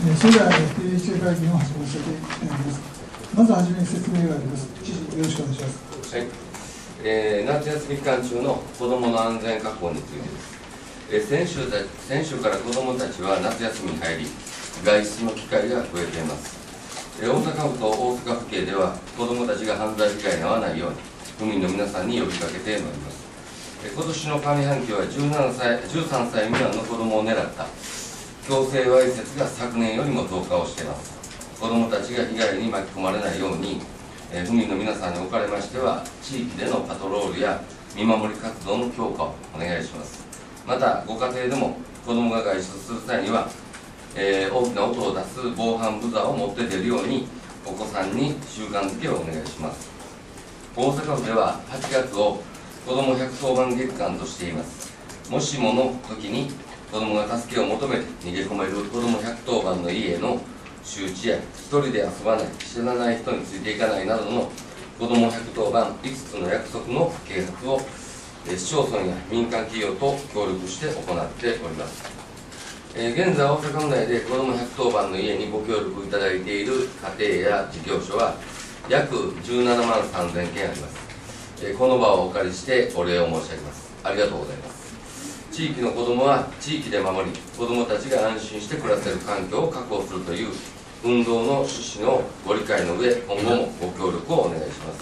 それでは、定例記者会見を始めさせていただきます。まずはじめに説明があります。知事、よろしくお願いします。 はい。夏休み期間中の子どもの安全確保についてです。先週から子どもたちは夏休みに入り、外出の機会が増えています。大阪府と大阪府警では、子どもたちが犯罪被害に遭わないように、府民の皆さんに呼びかけてまいります。今年の上半期は13歳未満の子どもを狙った強制わいせつが昨年よりも増加をしています。子どもたちが被害に巻き込まれないように、府民の皆さんにおかれましては、地域でのパトロールや見守り活動の強化をお願いします。また、ご家庭でも子どもが外出する際には、大きな音を出す防犯ブザーを持って出るように、お子さんに習慣づけをお願いします。大阪府では8月を子ども110番月間としています。もしもの時に子どもが助けを求めて逃げ込める子ども110番の家への周知や、一人で遊ばない、知らない人についていかないなどの子ども110番5つの約束の啓発を市町村や民間企業と協力して行っております。現在、大阪府内で子ども110番の家にご協力いただいている家庭や事業所は約17万3000件あります。この場をお借りしてお礼を申し上げます。ありがとうございます。地域の子どもは地域で守り、子どもたちが安心して暮らせる環境を確保するという運動の趣旨のご理解の上、今後もご協力をお願いします。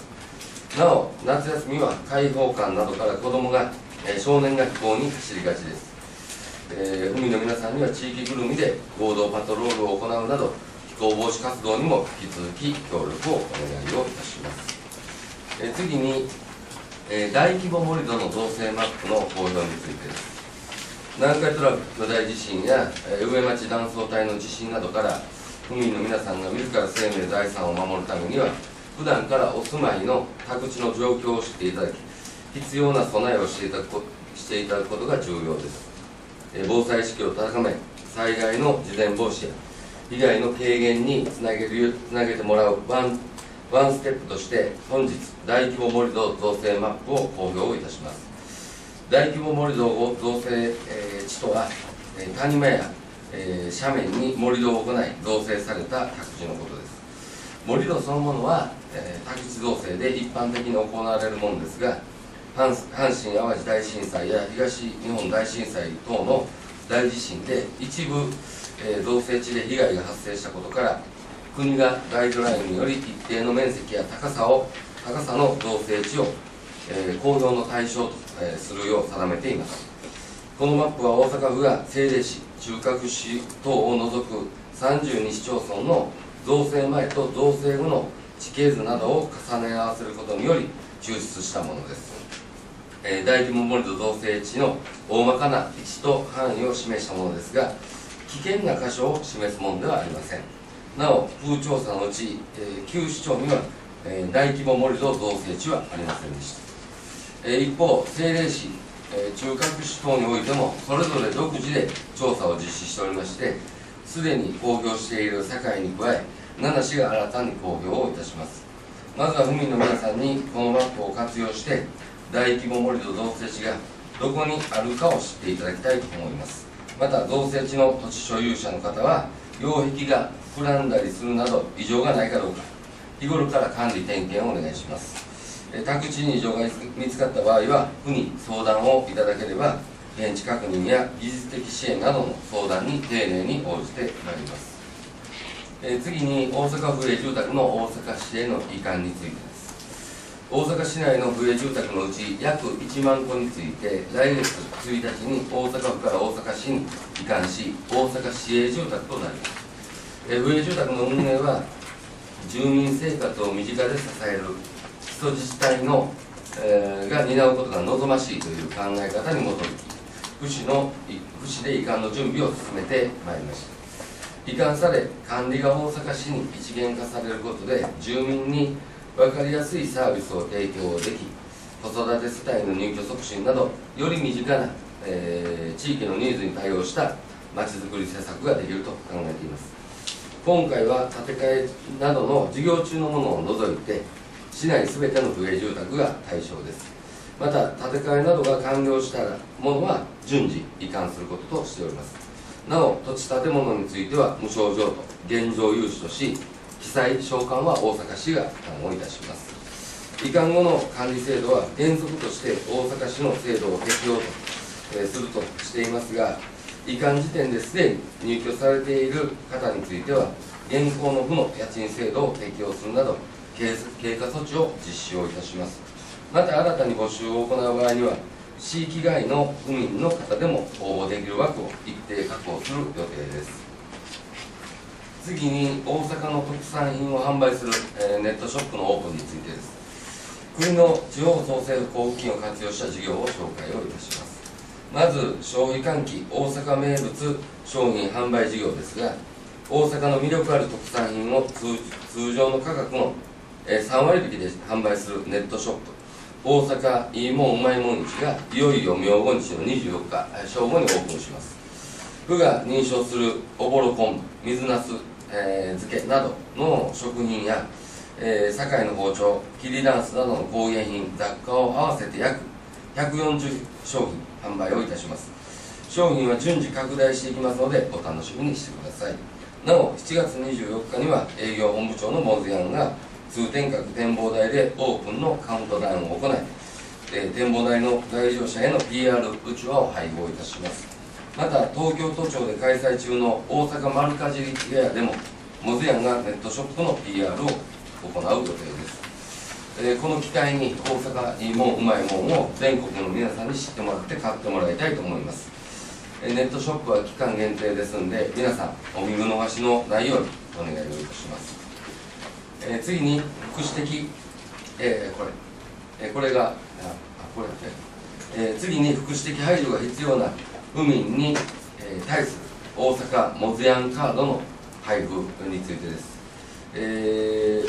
なお、夏休みは開放館などから子どもが、少年が非行に走りがちです。府民の皆さんには地域ぐるみで合同パトロールを行うなど、非行防止活動にも引き続き協力をお願いをいたします。次に、大規模盛り土の造成マップの公表についてです。南海トラフ巨大地震や、上町断層帯の地震などから府民の皆さんが自ら生命財産を守るためには、普段からお住まいの宅地の状況を知っていただき、必要な備えをしていただくことが重要です。防災意識を高め、災害の事前防止や被害の軽減につなげてもらうワンステップとして、本日大規模盛り土造成マップを公表いたします。大規模盛り土造成地とは、谷間や斜面に盛り土を行い造成された宅地のことです。盛り土そのものは、宅地造成で一般的に行われるものですが、阪神・淡路大震災や東日本大震災等の大地震で一部、造成地で被害が発生したことから、国がガイドラインにより一定の面積や高さの造成地を、公表の対象とするよう定めています。このマップは大阪府が政令市、中核市等を除く32市町村の造成前と造成後の地形図などを重ね合わせることにより抽出したものです。大規模盛り土造成地の大まかな位置と範囲を示したものですが、危険な箇所を示すものではありません。なお、府調査のうち、9市町には、大規模盛り土造成地はありませんでした。一方、政令市、中核市等においても、それぞれ独自で調査を実施しておりまして、すでに公表している堺に加え、7市が新たに公表をいたします。まずは府民の皆さんにこのマップを活用して、大規模盛り土造成地がどこにあるかを知っていただきたいと思います。また、造成地の土地所有者の方は、擁壁が膨らんだりするなど異常がないかどうか、日頃から管理点検をお願いします。宅地に異常が見つかった場合は、府に相談をいただければ、現地確認や技術的支援などの相談に丁寧に応じてまいります。次に、大阪府営住宅の大阪市への移管についてです。大阪市内の府営住宅のうち約1万戸について、来月1日に大阪府から大阪市に移管し、大阪市営住宅となります。府営住宅の運営は、住民生活を身近で支える基礎自治体の、が担うことが望ましいという考え方に基づき、府市で移管の準備を進めてまいりました。移管され、管理が大阪市に一元化されることで、住民に分かりやすいサービスを提供でき、子育て世帯の入居促進など、より身近な、地域のニーズに対応したまちづくり施策ができると考えています。今回は建て替えなどの事業中のものを除いて、市内すべての府営住宅が対象です。また、建て替えなどが完了したものは順次移管することとしております。 なお、土地建物については無償譲渡、現状融資とし、記載償還は大阪市が負担をいたします。移管後の管理制度は原則として大阪市の制度を適用とするとしていますが、移管時点ですでに入居されている方については、現行の府の家賃制度を適用するなど、経過措置を実施をいたします。また、新たに募集を行う場合には、地域外の府民の方でも応募できる枠を一定確保する予定です。次に、大阪の特産品を販売するネットショップのオープンについてです。国の地方創生交付金を活用した事業を紹介をいたします。まず、消費喚起大阪名物商品販売事業ですが、大阪の魅力ある特産品を通常の価格の3割引きで販売するネットショップ、大阪いいもんうまいもん市がいよいよ明後日の24日正午にオープンします。府が認証するおぼろ昆布、水なす、漬けなどの食品や堺の包丁、切りダンスなどの工芸品、雑貨を合わせて約140商品販売をいたします。商品は順次拡大していきますので、お楽しみにしてください。なお、7月24日には営業本部長のモズヤンが通天閣展望台でオープンのカウントダウンを行い、展望台の来場者への PR うちわを配合いたします。また、東京都庁で開催中の大阪丸かじりフェアでも、モズヤンがネットショップの PR を行う予定です。この機会に大阪いいもんうまいもんを全国の皆さんに知ってもらって買ってもらいたいと思います。ネットショップは期間限定ですので、皆さんお見逃しのないようにお願いをいたします。次に福祉的、次に福祉的配慮が必要な府民に、対する大阪モズヤンカードの配布についてです。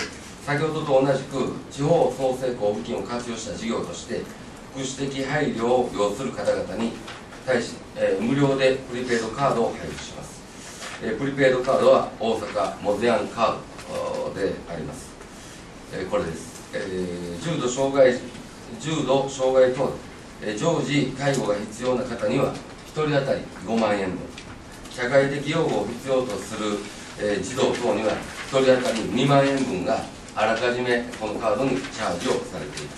先ほどと同じく地方創生交付金を活用した事業として福祉的配慮を要する方々に対し、無料でプリペイドカードを配布します。プリペイドカードは大阪モズヤンカードであります。これです。重度障害等で常時介護が必要な方には1人当たり5万円分、社会的養護を必要とする、児童等には1人当たり2万円分があらかじめこのカードにチャージをされています。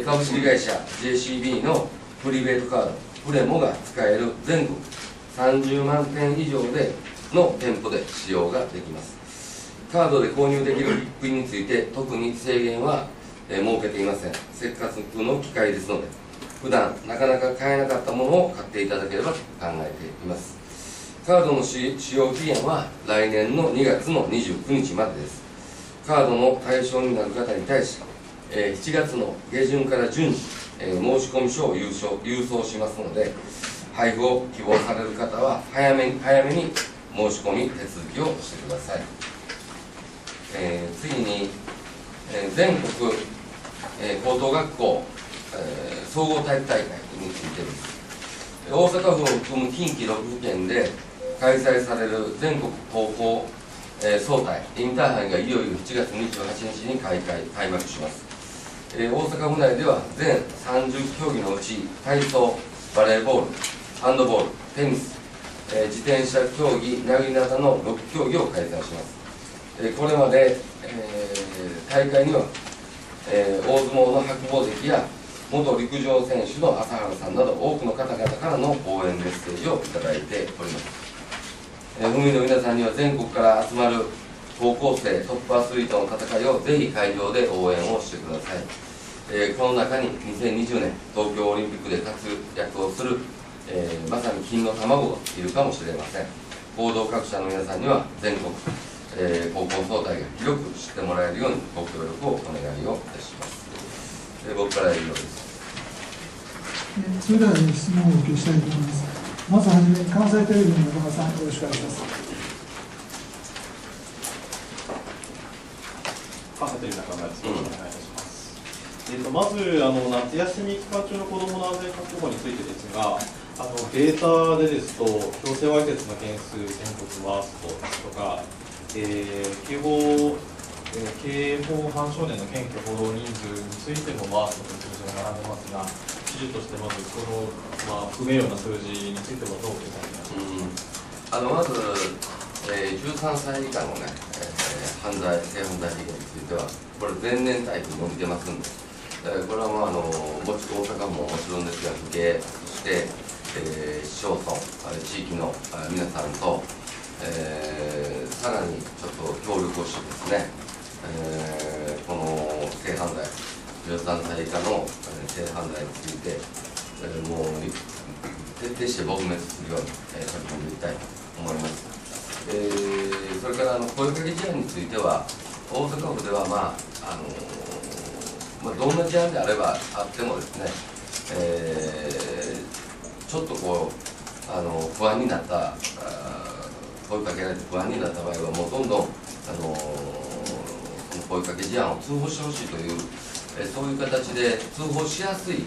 株式会社 JCB のプリペイドカードプレモが使える全国30万店以上での店舗で使用ができます。カードで購入できる物品について特に制限は設けていません。せっかくの機会ですので、普段なかなか買えなかったものを買っていただければと考えています。カードの使用期限は来年の2月の29日までです。カードの対象になる方に対し、7月の下旬から順次、申込書を郵送しますので、配布を希望される方は早めに申し込み手続きをしてください。次に、全国、高等学校、総合体育大会についてです。大阪府を含む近畿6府県で開催される全国高校、総体インターハイがいよいよ7月28日に開幕します。大阪府内では全30競技のうち体操、バレーボール、ハンドボール、テニス、自転車競技、投げ型の6競技を開催します。これまで、大会には、大相撲の白鵬関や元陸上選手の朝原さんなど多くの方々からの応援メッセージをいただいております。府民の皆さんには全国から集まる高校生トップアスリートの戦いをぜひ会場で応援をしてください。この中に2020年東京オリンピックで活躍をする、まさに金の卵がいるかもしれません。報道各社の皆さんには全国、高校総体が広く知ってもらえるようにご協力をお願いをいたします。僕からは以上です。 それでは質問をお受けしたいと思います。まずはじめに関西テレビの中村さん、よろしくお願いします。 関西テレビ中村です。よろしくお願いいたします。まず夏休み期間中の子どもの安全確保についてですが、データでですと強制わいせつの件数全国ワーストですとか、刑法犯少年の検挙報道人数についてもワーストという数字が並んでますが、知事としてまずこの、不名誉な数字についてはどう受け止めますか。 まず、13歳以下のね、性犯罪被害については、これ、前年対比に伸びてますんで、これは大阪府ももちろんですが、府警、そして、市町村、地域の皆さんと、さらにちょっと協力をしてですね、この性犯罪、13歳以下の性犯罪について、もう徹底して撲滅するように取り組んでいきたいと思います。それから声かけ事案については、大阪府では、どんな事案であればあってもですね、ちょっとこう不安になった声かけられて不安になった場合はもうどんどんその声かけ事案を通報してほしいという、そういう形で通報しやすい、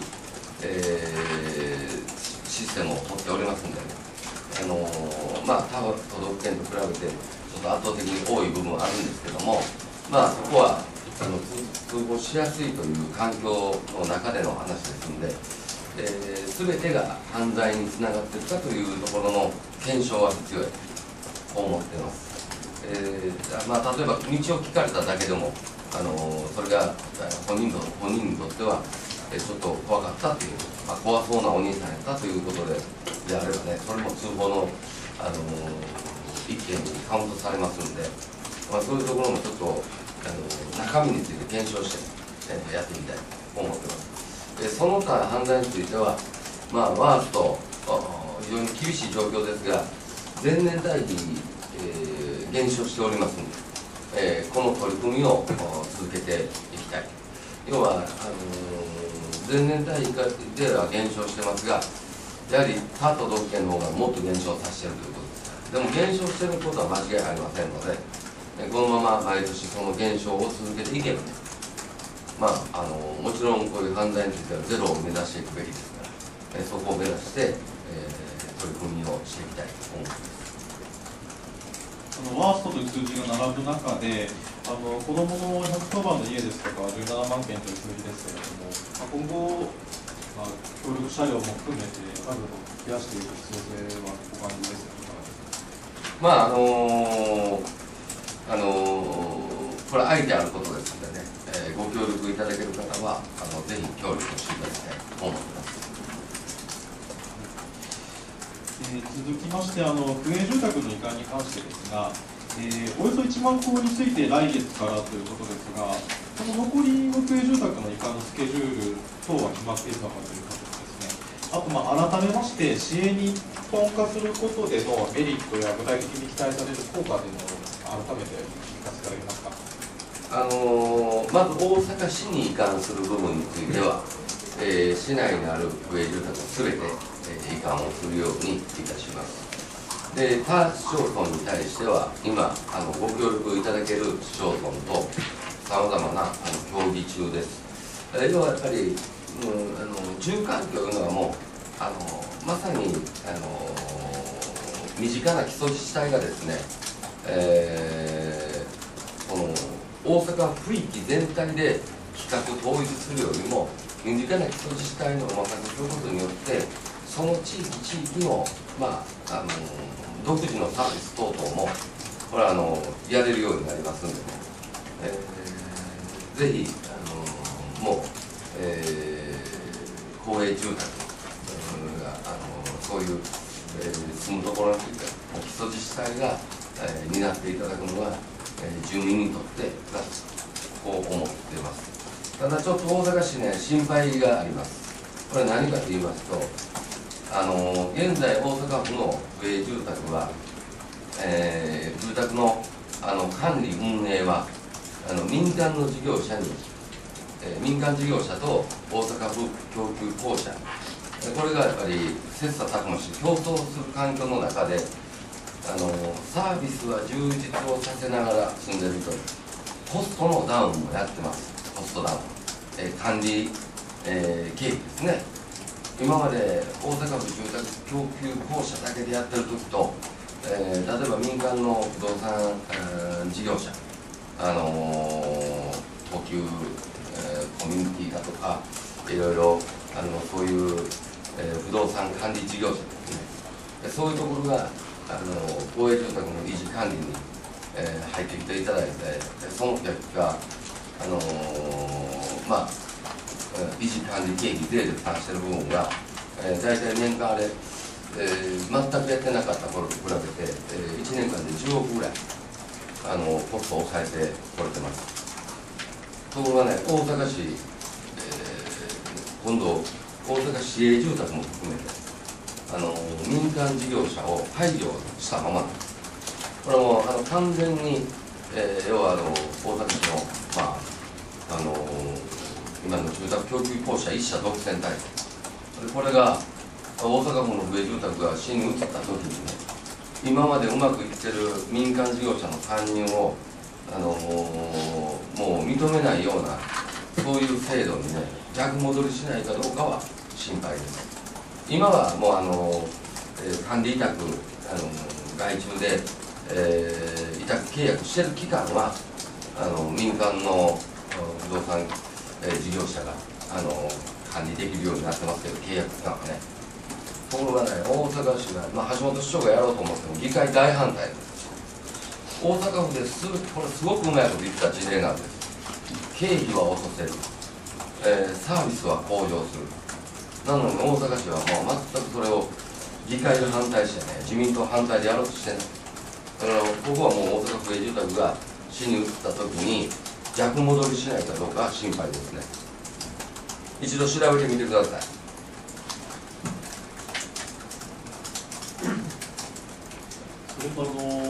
システムを取っておりますので、ね、他都道府県と比べてちょっと圧倒的に多い部分はあるんですけども、そこは通報しやすいという環境の中での話ですので、全てが犯罪につながっているかというところの検証は必要だと思っています。例えば道を聞かれただけでもそれが本人にとってはちょっと怖かったという、怖そうなお兄さんやったということであればね、それも通報の一件にカウントされますので、そういうところもちょっと中身について検証して、やってみたいと思っています。その他犯罪については、ワースト非常に厳しい状況ですが、前年対比、減少しておりますので、この取り組みを続けていきたい。要は前年対比では減少してますが、やはり他都道府県の方がもっと減少させているということです。でも減少していることは間違いありませんので、このまま毎年その減少を続けていけば、もちろんこういう犯罪についてはゼロを目指していくべきですから、そこを目指して、取り組みをしていきたいと思います。 ワーストという数字が並ぶ中で、子どもの110番の家ですとか17万件という数字ですけれども、今後、協力車両も含めて数を増やしていく必要性はお感じですこれ、愛であることですのでね、ご協力いただける方は、ぜひ協力をしていただきたいと思っています。 続きまして、区営住宅の移管に関してですが、およそ1万戸について来月からということですが、この残りの区営住宅の移管のスケジュール等は決まっているのかということですね。あと、改めまして、支援に一本化することでのメリットや具体的に期待される効果というのを改めて聞かせていただけますか。 まず大阪市に移管する部分については、市内にある区営住宅をすべて移管をするようにいたします。で、他市町村に対しては、今、ご協力いただける市町村とさまざまな協議中です。要はやっぱり、住環境というのはもう、まさに身近な基礎自治体がですね、この大阪府域全体で規格統一するよりも、身近な基礎自治体のお任せすることによって、その地域の、独自のサービス等々も、これはやれるようになりますのでね、ぜひ、もう、公営住宅が、そういう、住むところについては、基礎自治体が、担っていただくのが、住民にとってプラスとこう思っています。ただちょっと大阪市ね、心配があります。これ何かと言いますと、現在大阪府の区営住宅は、住宅の管理運営は民間の事業者に、民間事業者と大阪府供給公社、これがやっぱり切磋琢磨し競争する環境の中でサービスは充実をさせながら進んでいるというコストのダウンもやってます。コストダウン、管理、経費ですね。今まで大阪府住宅供給公社だけでやってるときと、例えば民間の不動産、事業者、東急、コミュニティだとか、いろいろそういう、不動産管理事業者ですね、そういうところが公営住宅の維持管理に、入ってきていただいて、その結果、維持管理経費税で負担している部分が、大体年間あれ、全くやってなかった頃と比べて、1年間で10億ぐらいコストを抑えてこれてます。ところがね、大阪市、今度、大阪市営住宅も含めて、民間事業者を排除したままなんです。これも完全に、要は大阪市の、今の住宅供給公社一社独占体制で、これが大阪府の不営住宅が市に移ったときにね、今までうまくいってる民間事業者の参入を、もう認めないような、そういう制度にね、逆戻りしないかどうかは心配です。今はもう管理委託外注で、委託契約してる期間は民間の不動産、事業者が管理できるようになってますけど、契約期間はね。ところがね、大阪市が、橋本市長がやろうと思っても議会大反対です。大阪府これすごくうまいこと言った事例なんです。経費は落とせる、サービスは向上する。なのに大阪市はもう全くそれを議会が反対してね、自民党反対でやろうとしてない。だからここはもう大阪府営住宅が市に移った時に逆戻りしないかどうかは心配ですね。一度調べてみてください。 それと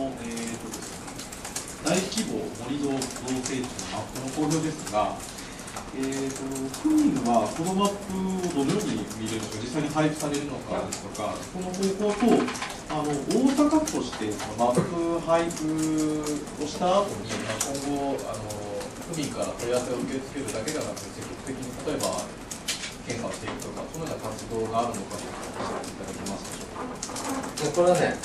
大規模盛り土造成地のマップの公表ですが、区民はこのマップをどのように見るのか、実際に配布されるのかですとか、この方法と、大阪府としてそのマップ配布をした後に、今後区民から問い合わせを受け付けるだけではなくて、積極的に例えば検査をしていくとか、そのような活動があるのかというのを教えていただけますでしょうか。 これはね、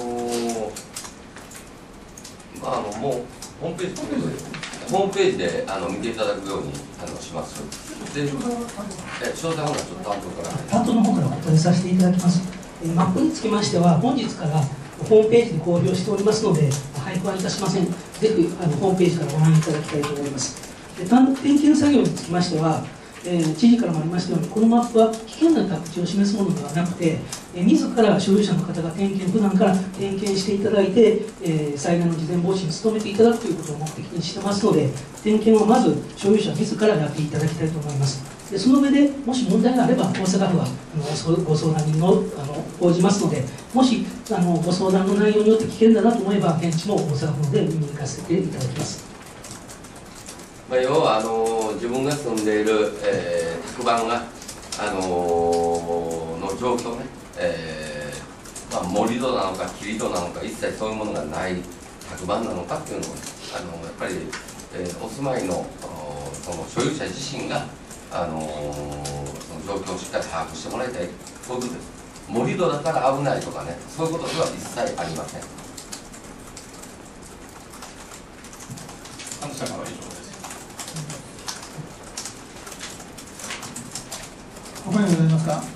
もうホームページで見ていただくようにします。で、詳細はちょっと担当の方からお答えさせていただきます。マップにつきましては、本日からホームページで公表しておりますので、配布はいたしません。ぜひホームページからご覧いただきたいと思います。点検作業につきましては、知事からもありましたように、このマップは危険な宅地を示すものではなくて、自ら所有者の方が普段から点検していただいて、災害の事前防止に努めていただくということを目的にしてますので、点検をまず所有者自らやっていただきたいと思います。でその上で、もし問題があれば、大阪府はご相談に応じますので、もしご相談の内容によって危険だなと思えば、現地も大阪府ので見に行かせていただきます。 要は自分が住んでいる、宅番が、の状況ね、盛り土なのか切り土なのか一切そういうものがない宅番なのかっていうのを、やっぱり、お住まいのその所有者自身がその状況をしっかり把握してもらいたい、そういうことです。盛り土だから危ないとかね、そういうことでは一切ありません。 関係者からは以上です。 他にございますか。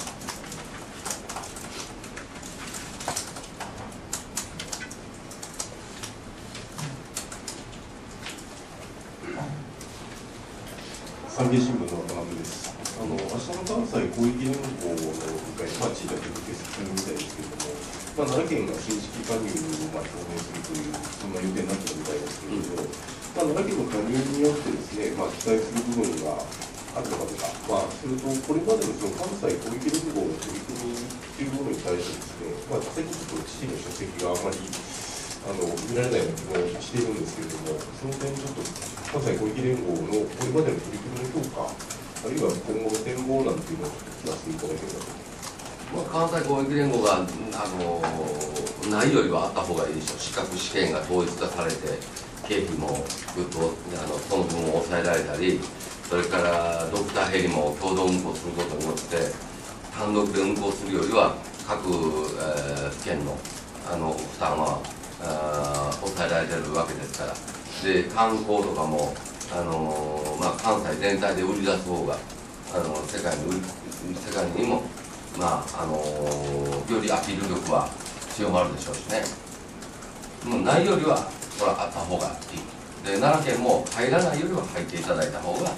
産経新聞の渡辺です。明日の関西広域連合の議会、地位だけで欠席するみたいですけれども、奈良県が正式加入を表明するという、そんな予定になっているみたいですけれども、奈良県の加入によってですね、期待する部分があるのかとか、それとこれまでのその関西広域連合の取り組みというものに対してですね、最近ちょっと知事の出席があまり見られないような気もしているんですけれども、その点ちょっと関西広域連合のこれまでの取り組みの評価、あるいは今後の展望なんていうのを聞かせていただければと思います。 関西広域連合がないよりはあった方がいいでしょう。資格試験が統一化されて、経費もぐっとその分を抑えられたり、それからドクターヘリも共同運行することによって単独で運行するよりは各、府県の負担は抑えられてるわけですから。で観光とかも関西全体で売り出す方が世界にもよりアピール力は必要もあるでしょうしね、もうないよりはこれはあった方がいいで、奈良県も入らないよりは入っていただいた方が、いい、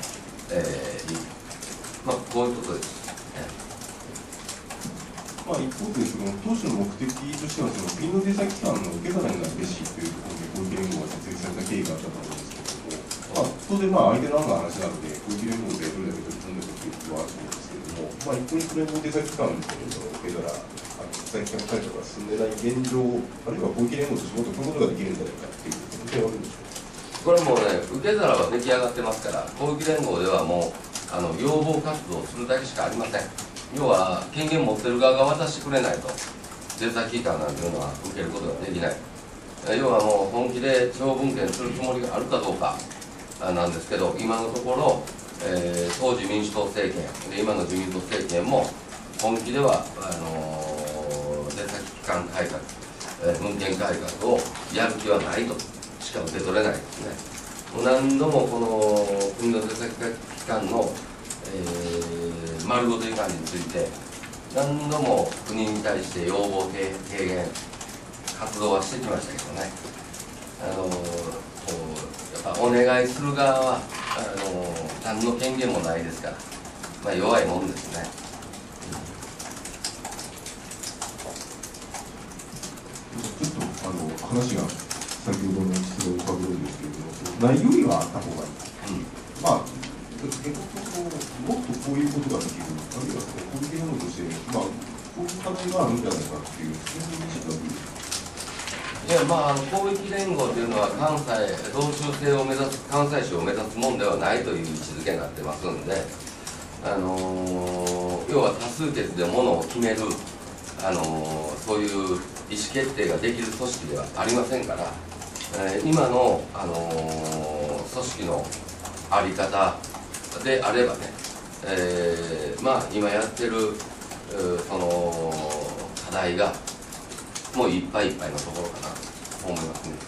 まあ、こういうことです。 まあ、一方で、当初の目的としては、国の出先機関の受け皿になるべしというところで、小池連合が設立された経緯があったと思うんですけれども、当然、相手の案の話なので、小池連合でどれだけ取り組んでいくということはあると思うんですけれども、一方に連合出先機関の受け皿、出先機関解除が進んでない現状、あるいは小池連合と仕事を組むことができるんじゃないかということはあるんでしょうか。 これもね、受け皿は出来上がってますから、広域連合ではもう要望活動をするだけしかありません。要は権限持ってる側が渡してくれないと出先機関なんていうのは受けることができない。要はもう本気で地方分権するつもりがあるかどうかなんですけど、今のところ、当時民主党政権で今の自民党政権も本気では出先機関改革、分権改革をやる気はないとしか受け取れないですね。何度もこの国の出先機関の、丸ごと移管について何度も国に対して要望提言活動はしてきましたけどね、やっぱお願いする側は何の権限もないですから、弱いもんですね。 ちょっと話が先ほどの質問にかぶるんですけれども、ないよりはあった方がいい。もっとこういうことができる、あるいはこういうものとして、こういう課題があるんじゃないかっていう、そういう認識があるんですか。 いや、広域連合というのは関西同州制を目指す関西市を目指すもんではないという位置づけになってますんで、要は多数決でものを決める、そういう意思決定ができる組織ではありませんから、今の、組織の在り方であればね、今やってるその課題がもういっぱいいっぱいのところかなと思いますね。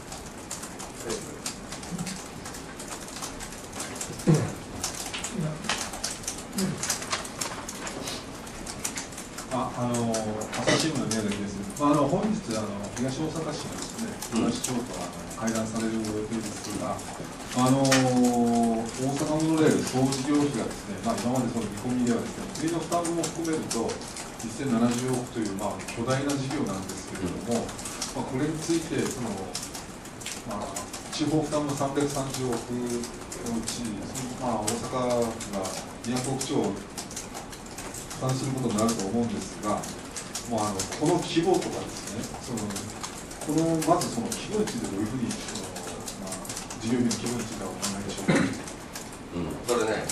朝日新聞の宮崎です。本日東大阪市のですね、東市長と会談される予定ですが、大阪モノレール総事業費がですね、今までその見込みではですね、国の負担分も含めると1070億という巨大な事業なんですけれども、これについて地方負担の330億のうち、大阪府が200億超負担することになると思うんですが、この規模とかですね、まずその規模についてどういうふうに事業費の規模についてはお考えでしょうか。 それね、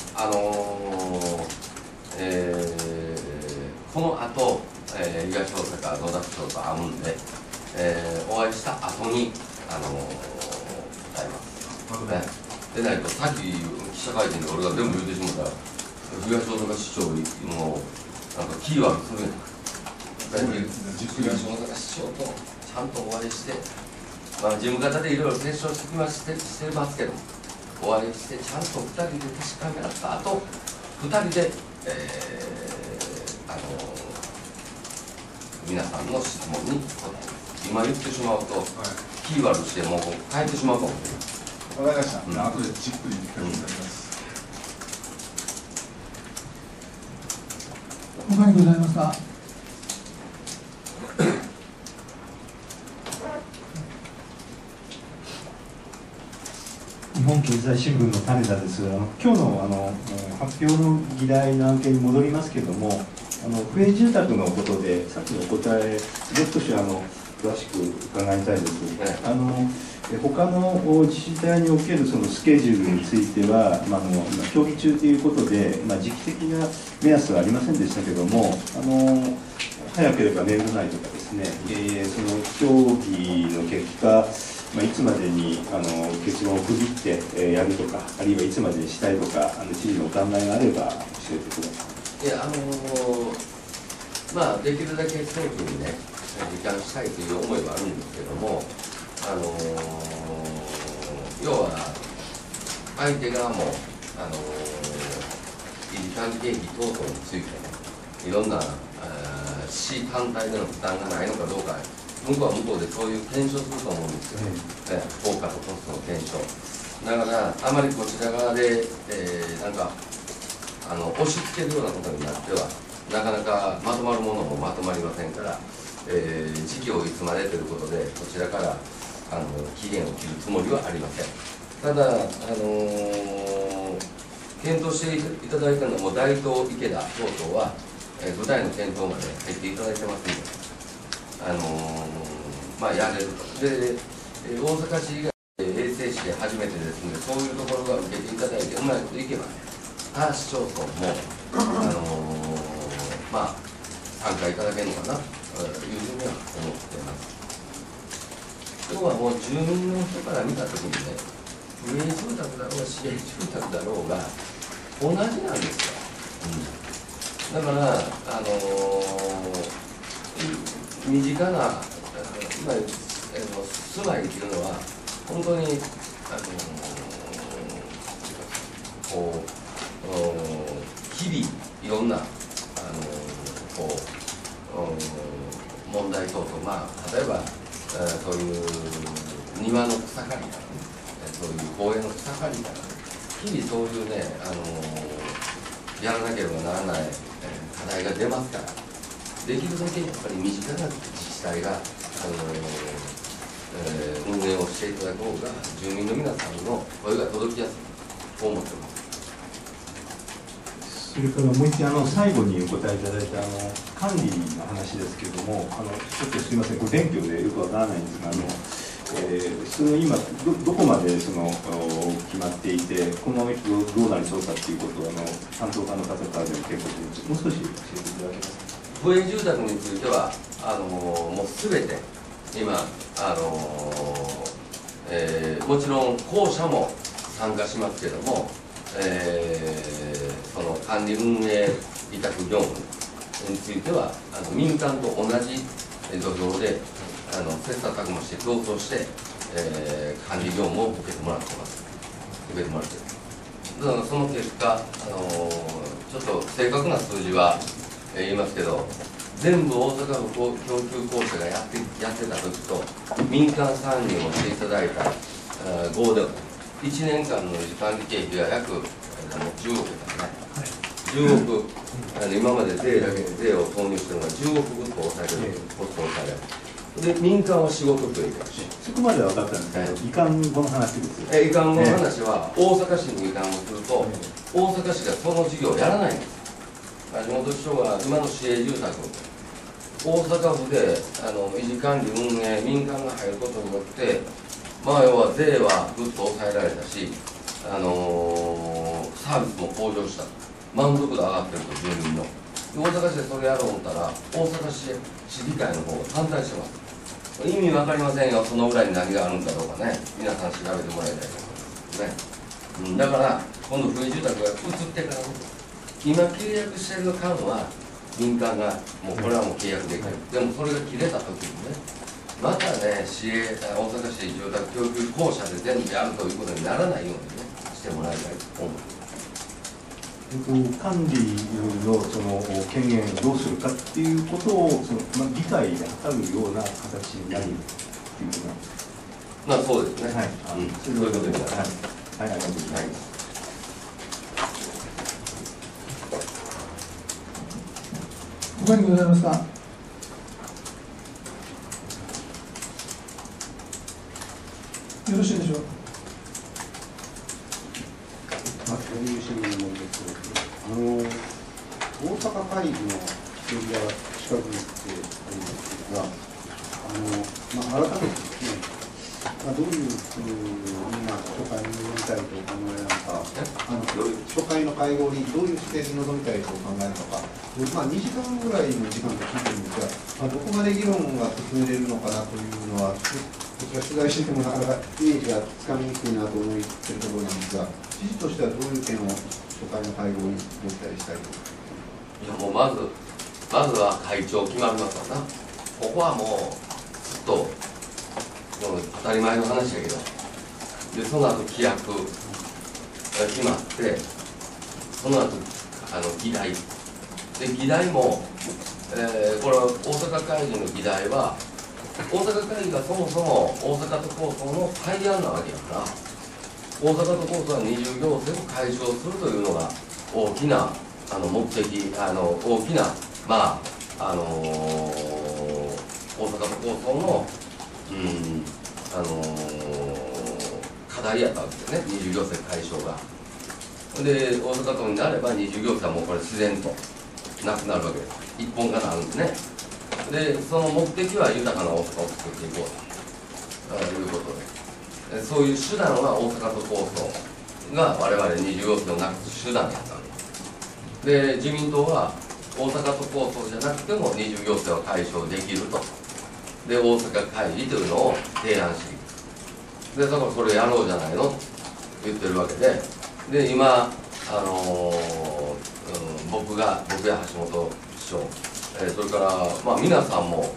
この後、東大阪野田市長と会うんで、お会いした後に答えます。でないと、さっき記者会見で俺が全部言うてしまったら、東大阪市長もなんかキーワードするやん。東大阪市長とちゃんとお会いして、事務方でいろいろ折衝してますけど、お会いしてちゃんと2人で確かめ合った後、2人で、皆さんの質問に答えます。今言ってしまうと、キーワードしてもう変えてしまうかもしれない。 わかりました。後でじっくり聞かせていただきます。 他にございますか。 日本経済新聞の種田です。今日の発表の議題の案件に戻りますけれども、府営住宅のことで、さっきのお答え、少し詳しく伺いたいです。他の自治体におけるそのスケジュールについては、協議中ということで、時期的な目安はありませんでしたけれども、早ければ年度内とかですね、その協議の結果、いつまでに結論を区切ってやるとか、あるいはいつまでにしたいとか、知事のお考えがあれば教えてください。 いや、できるだけ早期にね、時間したいという思いはあるんですけども、要は、相手側も、維持管理経費等々についてね、いろんな市単体での負担がないのかどうか、向こうは向こうでそういう検証すると思うんですよ、効果とコストの検証。だからあまりこちら側で、なんか押し付けるようなことになってはなかなかまとまるものもまとまりませんから、時期をいつまでということでこちらから期限を切るつもりはありません。ただ、検討していただいたのも大東池田等々は、具体の検討まで入っていただいてますので、やれると。で、大阪市以外衛生士で初めてですので、そういうところが受けていただいてうまいこといけばね、他市町村も参加いただけるのかなというふうには思っています。要はもう住民の人から見たときにね、不営住宅だろうが市営住宅だろうが同じなんですよ。だから身近な住まいっていうのは本当に日々いろんな問題等々、例えばそういう庭の草刈りとかね、そういう公園の草刈りとかね、日々そういうねやらなければならない課題が出ますから、できるだけやっぱり身近な自治体が運営をしていただく方が住民の皆さんの声が届きやすいと思っています。 それからもう一点最後にお答えいただいた管理の話ですけれども、ちょっとすみません、これ勉強でよくわからないんですが、今どこまで決まっていて、このままいくとどうなりそうかということを担当課の方からでも結構です。もう少し教えていただけますか。 不営住宅についてはもうすべて今もちろん公社も参加しますけども、その管理運営委託業務については民間と同じ土俵で切磋琢磨して競争して、管理業務を受けてもらってます。受けてもらってる。だからその結果ちょっと正確な数字は言いますけど、全部大阪府供給公社がやってた時と民間参入をしていただいた合では1年間の管理経費が約10億ですね、10億、今まで税を投入してるのが10億ぐっと抑える、コストを抑える。で、民間は仕事増えてるし。 そこまでは分かったんですけど、移管後の話ですよ。 移管後の話は、大阪市に移管をすると、大阪市がその事業をやらないんです。橋本市長が今の市営住宅、大阪府で維持管理運営、民間が入ることによって、要は税はぐっと抑えられたし、サービスも向上した、満足度上がってると、住民の。大阪市でそれやろう思ったら、大阪市議会の方が反対してます。意味わかりませんよ、その裏に何があるんだろうかね、皆さん調べてもらいたいと思いますね。だから、今度、不営住宅が移ってから、今契約してる間は、民間が、もうこれはもう契約できる、でもそれが切れたときにね、またね、大阪市住宅供給公社で全部やるということにならないようにね、してもらいたいと思います。 管理の権限をどうするかっていうことを議会で図るような形になるということなんですか。 そうですね。はい。そういうことになります。 はい。ありがとうございます。 他にございますか。よろしいでしょうか。 そういう市民のものですけど、大阪会議の日取りが近づいておりますが、改めてですね、どういうみんな初回に臨みたいとお考えなのか、初回の会合にどういう視点に臨みたいとお考えなのか、2時間ぐらいの時間と聞いてるんですが、どこまで議論が進めれるのかなというのは、こちら取材しててもなかなかイメージがつかみにくいなと思っているところなんですが、知事としてはどういう点を初回の会合に持ったりしたいと。 いや、もうまずは会長決まりますからな。ここはもうずっと当たり前の話だけど、でその後規約が決まって、その後議題で議題もこれは大阪会議の議題は、大阪会議がそもそも大阪都構想の対案なわけやから、大阪都構想は二重行政を解消するというのが大きな目的、大きな、まあ大阪都構想の、課題やったわけですね、二重行政解消が。で、大阪都になれば二重行政はもうこれ自然となくなるわけです。一本化なるんですね。で、その目的は豊かな大阪を作っていこうということで、そういう手段は大阪都構想が我々二重行政をなくす手段やったわけです。で、自民党は大阪都構想じゃなくても二重行政は解消できると。で、大阪会議というのを提案していく。で、だからそれやろうじゃないのと言ってるわけで、で、今、僕や橋本市長、それから、まあ、皆さんも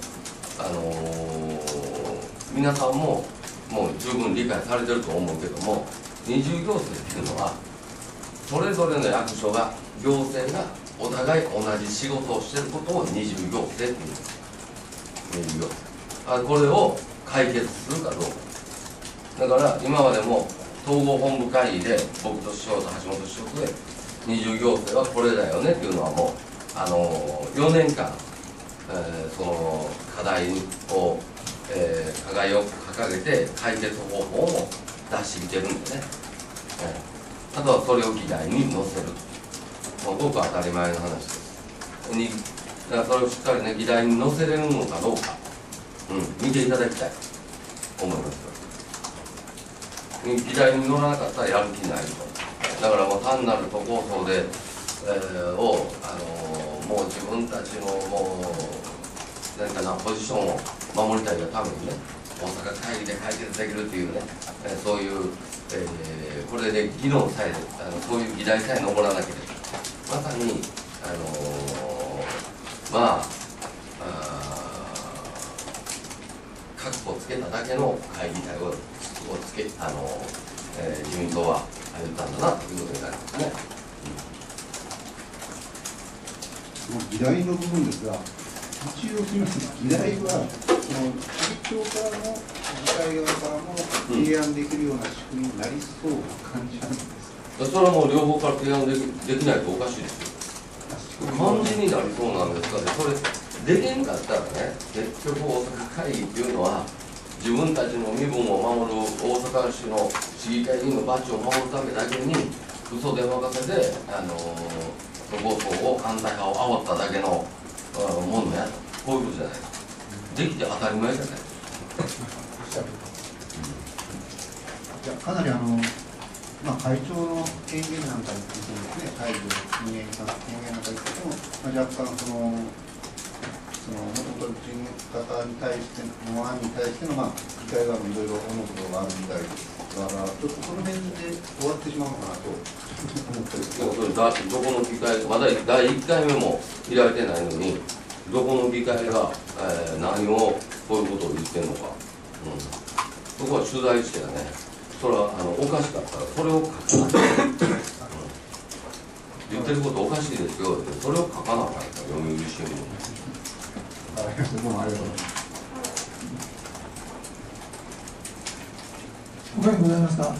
もう十分理解されてると思うけども、二重行政っていうのは、それぞれの役所が、行政がお互い同じ仕事をしていることを二重行政っていうんです。二重行政。これを解決するかどうか。だから今までも統合本部会議で僕と市長と橋本市長で二重行政はこれだよねっていうのはもう4年間、その課題を、掲げて解決方法も出してきてるんでね、あとはそれを議題に載せる、ごく当たり前の話です。だからそれをしっかりね議題に載せれるのかどうか、見ていただきたいと思います。議題に乗らなかったらやる気ないと。だからもう単なる都構想で、もう自分たちのもう何かなポジションを守りたいがためにね、大阪会議で解決できるっていうね、そういう、これで議論さえそういう議題さえ残らなければまさにカッコつけただけの会議体をつけ自民党は言ったんだなということになりますね。 議題の部分ですが、一応すみません、議題はその会長からも議会側からも提案できるような仕組みになりそうな感じなんですか。 それはもう両方から提案できないとおかしいですよ。感じになりそうなんですがね、それできんかったらね、結局大阪会議っていうのは自分たちの身分を守る大阪市の市議会議員のバッジを守るためだけに嘘で任せで都構想を反対派を煽っただけのものやと、こういうことじゃないですか。できて当たり前じゃないですか。 かなり会長の権限なんかについてですね、会議の権限なんかについても、若干その元取り方に対しての案に対しての議会側もいろいろ思うことがあるみたいですから、ちょっとその辺で終わってしまうのかなと思ったりする。 どこの議会、まだ第1回目も開いてないのに、どこの議会が、何をこういうことを言ってるのか、そこは取材してね、それはおかしかったらそれを書かない、言ってることおかしいですよって、それを書かなかった、読売新聞。 どうもありがとうございます。 他にございますか。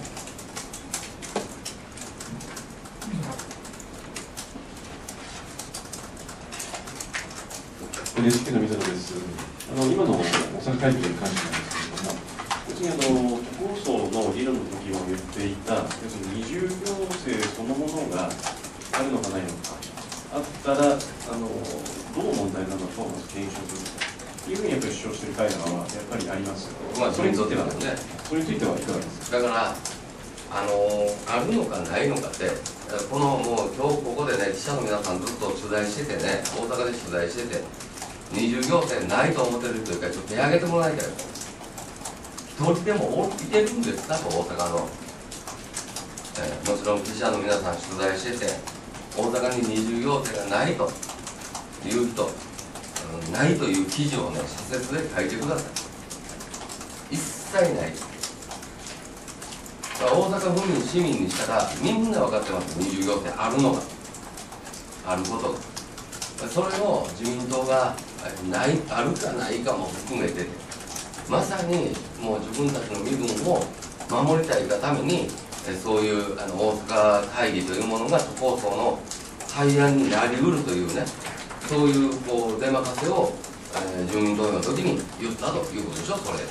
NHK の水野です。今の大阪会議に関してなんですけれども、別に都構想の議論の時も言っていた、要するに二重行政そのものがあるのかないのか、あったらどう問題なのかをまず検証するというふうにやっぱり主張している会派はやっぱりあります。それについてはね、それについてはいかがですか。 だからあるのかないのかって、このもう今日ここでね、記者の皆さんずっと取材しててね、大阪で取材してて、二重行政ないと思ってる人いるから、ちょっと手挙げてもらいたいと。一人でもいてるんですかと、大阪の、もちろん記者の皆さん取材してて、大阪に二重行政がないという人、ないという記事をね、社説で書いてください。一切ない。大阪府民、市民にしたらみんな分かってます。二重行政あるのか、あることが。 それを自民党があるかないかも含めて、まさにもう自分たちの身分を守りたいがために、そういう大阪会議というものが都構想の対案になりうるというね、そういう出まかせを、住民投票の時に言ったということでしょ、それ。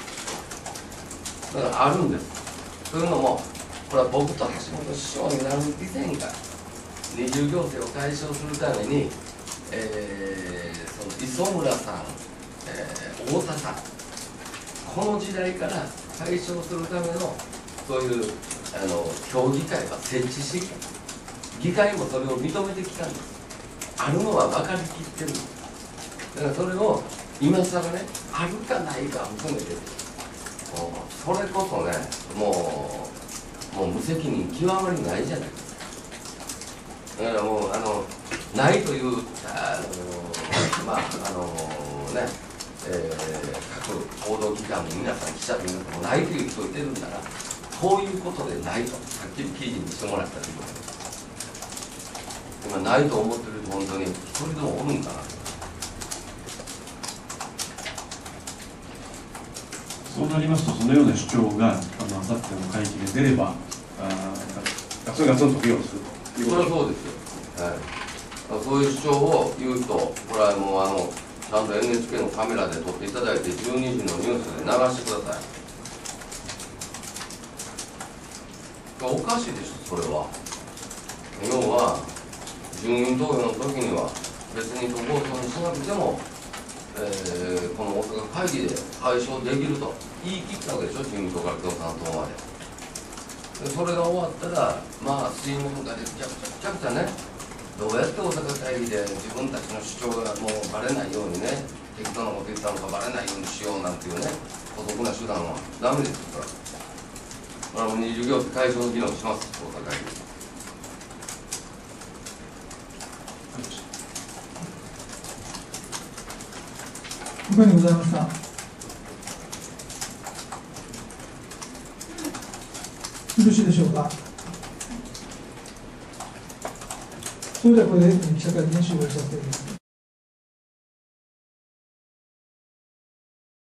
だからあるんです。というのも、これは僕と橋本市長になる以前から二重行政を解消するために、その磯村さん、太田さん、この時代から解消するためのそういう協議会は設置し、議会もそれを認めてきたんです。あるのは分かりきってるんです。だからそれを今更ね、あるかないか含めて、それこそね、もう無責任極まりないじゃないですか。だからもうないという各報道機関の皆さん、記者の皆さんもないという人いてるんなら、こういうことでないとはっきり記事にしてもらったらいいと思います。今ないと思ってる人、本当に一人でもおるんかな。 そうなりますと、そのような主張があさっての会議で出れば、 ガツンガツンと議論するというそれはそうですよ、はい、そういう主張を言うと、これはもうちゃんと NHK のカメラで撮っていただいて、12時のニュースで流してください。おかしいでしょ、それは。要は、住民投票の時には、別に都構想にしなくても、この大阪会議で解消できると言い切ったわけでしょ、自民党から共産党まで。それが終わったら、まあ、水面下でちゃくちゃね、どうやって大阪会議で自分たちの主張がもうばれないようにね、適当なこと言ったのかばれないようにしようなんていうね、孤独な手段はダメですよ、これは。二重行政解消の議論します、大阪会議。 他にございますか。よろしいでしょうか。それではこれで記者会見終了させていただきます。